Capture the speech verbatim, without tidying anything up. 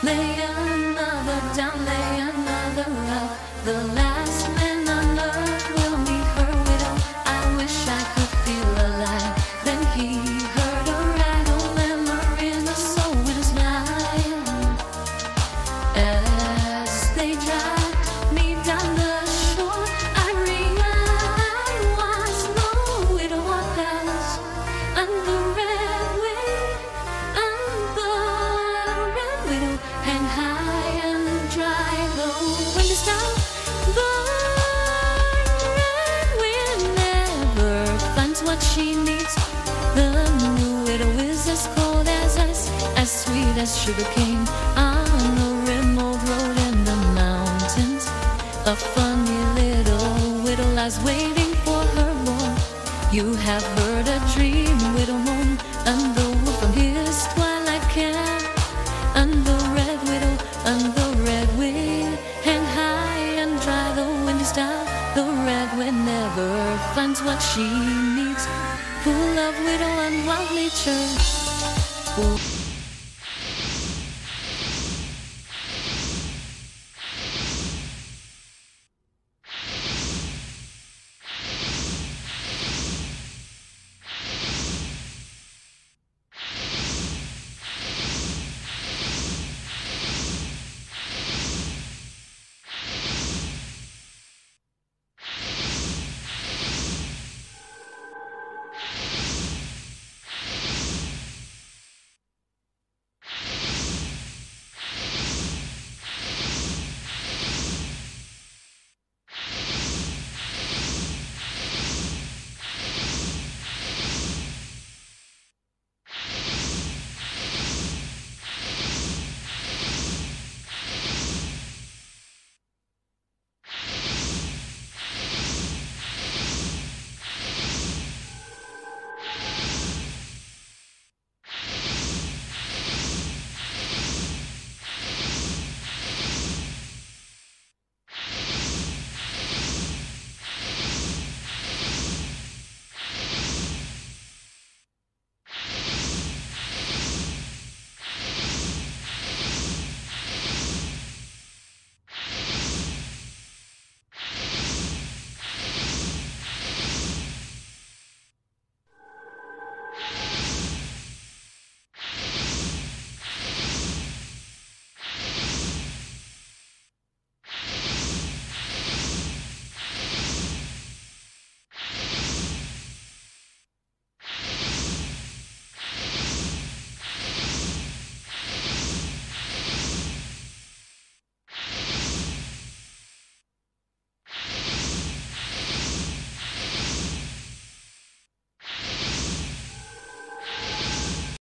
Lay another down, lay another up. The last man on earth will meet her widow. I wish I could feel alive. Then he heard a rattle, memory in the soul with his line. As they dragged me down the shore, I realized I was no widow or past. And the red wind, and the red widow hang high and dry. The wind is down. The red wind never finds what she needs. The new widow is as cold as ice, as sweet as sugar cane on a remote road in the mountains. A funny little widow lies waiting for her boy. You have heard a dream widow moan, and the wolf from his twilight camp. And the red widow, and the red wind hang high and dry. The wind is down. The red wind never finds what she needs. Full of widow and wild nature. Full